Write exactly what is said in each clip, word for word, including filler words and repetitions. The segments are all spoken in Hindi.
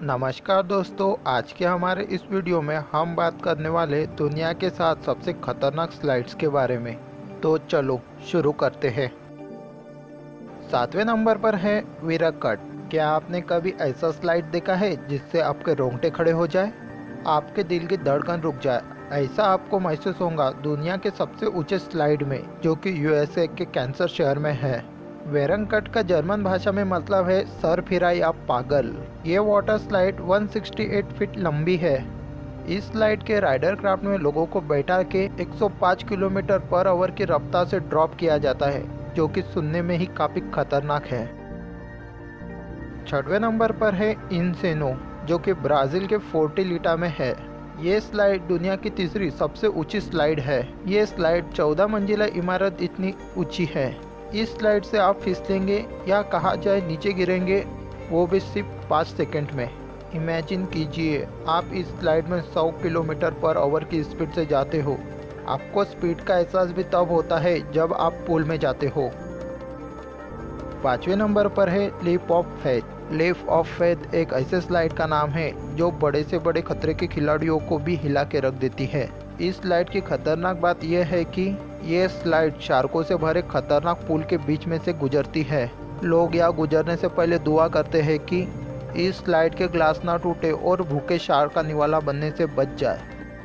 नमस्कार दोस्तों, आज के हमारे इस वीडियो में हम बात करने वाले दुनिया के सात सबसे खतरनाक स्लाइड्स के बारे में। तो चलो शुरू करते हैं। सातवें नंबर पर है वीरकट। क्या आपने कभी ऐसा स्लाइड देखा है जिससे आपके रोंगटे खड़े हो जाए, आपके दिल की धड़कन रुक जाए? ऐसा आपको महसूस होगा दुनिया के सबसे ऊंचे स्लाइड में, जो कि यूएसए के कैंसर शहर में है। वेरंकट का जर्मन भाषा में मतलब है सर फिरा या पागल। ये वाटर स्लाइड एक सौ अड़सठ फीट लंबी है। इस स्लाइड के राइडर क्राफ्ट में लोगों को बैठा के एक सौ पाँच किलोमीटर पर आवर की रफ्तार से ड्रॉप किया जाता है, जो कि सुनने में ही काफी खतरनाक है। छठवें नंबर पर है इंसेनो, जो कि ब्राजील के फोर्टिलिटा में है। ये स्लाइड दुनिया की तीसरी सबसे ऊंची स्लाइड है। ये स्लाइड चौदह मंजिला इमारत इतनी ऊंची है। इस स्लाइड से आप फिसलेंगे या कहा जाए नीचे गिरेंगे, वो भी सिर्फ पाँच सेकंड में। इमेजिन कीजिए आप इस स्लाइड में सौ किलोमीटर पर आवर की स्पीड से जाते हो। आपको स्पीड का एहसास भी तब होता है जब आप पूल में जाते हो। पाँचवें नंबर पर है leap of faith. Leap of faith एक ऐसे स्लाइड का नाम है जो बड़े से बड़े खतरे के खिलाड़ियों को भी हिला के रख देती है। इस स्लाइड की खतरनाक बात यह है कि ये स्लाइड शार्कों से भरे खतरनाक पुल के बीच में से गुजरती है। लोग यहाँ गुजरने से पहले दुआ करते हैं कि इस स्लाइड के ग्लास ना टूटे और भूखे शार्क का निवाला बनने से बच जाए।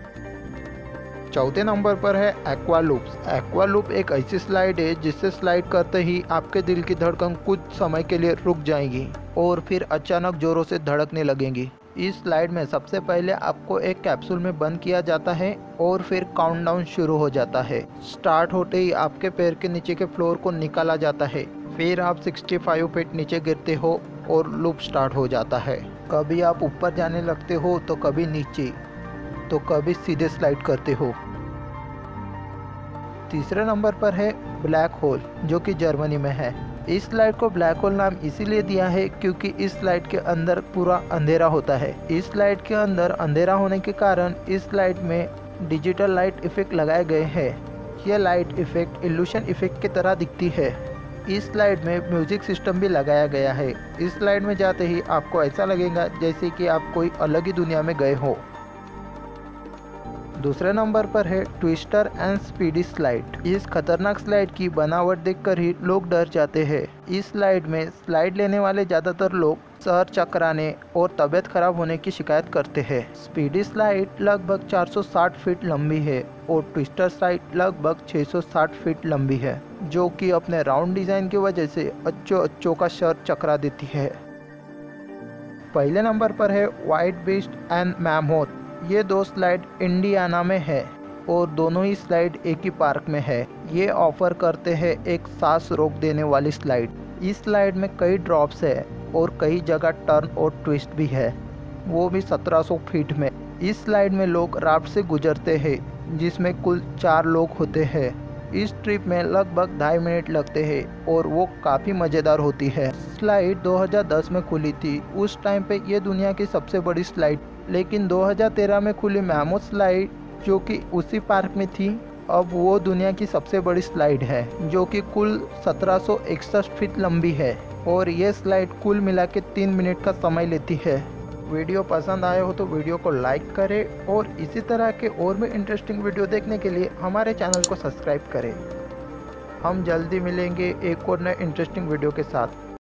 चौथे नंबर पर है एक्वा लूप्स। एक्वा लूप एक ऐसी स्लाइड है जिससे स्लाइड करते ही आपके दिल की धड़कन कुछ समय के लिए रुक जाएगी और फिर अचानक जोरों से धड़कने लगेंगी। इस स्लाइड में सबसे पहले आपको एक कैप्सूल में बंद किया जाता है और फिर काउंटडाउन शुरू हो जाता है। स्टार्ट होते ही आपके पैर के नीचे के फ्लोर को निकाला जाता है। फिर आप पैंसठ फीट नीचे गिरते हो और लूप स्टार्ट हो जाता है। कभी आप ऊपर जाने लगते हो तो कभी नीचे, तो कभी सीधे स्लाइड करते हो। तीसरे नंबर पर है ब्लैक होल, जो कि जर्मनी में है। इस स्लाइड को ब्लैक होल नाम इसीलिए दिया है क्योंकि इस स्लाइड के अंदर पूरा अंधेरा होता है। इस स्लाइड के अंदर अंधेरा होने के कारण इस स्लाइड में डिजिटल लाइट इफेक्ट लगाए गए हैं। यह लाइट इफेक्ट इल्यूशन इफेक्ट की तरह दिखती है। इस स्लाइड में म्यूजिक सिस्टम भी लगाया गया है। इस स्लाइड में जाते ही आपको ऐसा लगेगा जैसे कि आप कोई अलग ही दुनिया में गए हो। दूसरे नंबर पर है ट्विस्टर एंड स्पीडी स्लाइड। इस खतरनाक स्लाइड की बनावट देखकर ही लोग डर जाते हैं। इस स्लाइड में स्लाइड लेने वाले ज़्यादातर लोग सर चकराने और तबीयत खराब होने की शिकायत करते हैं। स्पीडी स्लाइड लगभग चार सौ साठ फीट लंबी है और ट्विस्टर स्लाइड लगभग छह सौ साठ फीट लंबी है, जो कि अपने राउंड डिज़ाइन की वजह से अच्छो अच्छों का सर चकरा देती है। पहले नंबर पर है वाइल्ड बीस्ट एंड मैमोथ। ये दो स्लाइड इंडियाना में है और दोनों ही स्लाइड एक ही पार्क में है। ये ऑफर करते हैं एक सांस रोक देने वाली स्लाइड। इस स्लाइड में कई ड्रॉप्स है और कई जगह टर्न और ट्विस्ट भी है, वो भी सत्रह सौ फीट में। इस स्लाइड में लोग राफ्ट से गुजरते हैं, जिसमें कुल चार लोग होते हैं। इस ट्रिप में लगभग ढाई मिनट लगते हैं और वो काफ़ी मज़ेदार होती है। स्लाइड दो हज़ार दस में खुली थी। उस टाइम पे ये दुनिया की सबसे बड़ी स्लाइड, लेकिन दो हज़ार तेरह में खुली मैमोथ स्लाइड, जो कि उसी पार्क में थी, अब वो दुनिया की सबसे बड़ी स्लाइड है, जो कि कुल सत्रह सौ इकसठ फीट लंबी है और ये स्लाइड कुल मिला के तीन मिनट का समय लेती है। वीडियो पसंद आया हो तो वीडियो को लाइक करें और इसी तरह के और भी इंटरेस्टिंग वीडियो देखने के लिए हमारे चैनल को सब्सक्राइब करें। हम जल्दी मिलेंगे एक और नए इंटरेस्टिंग वीडियो के साथ।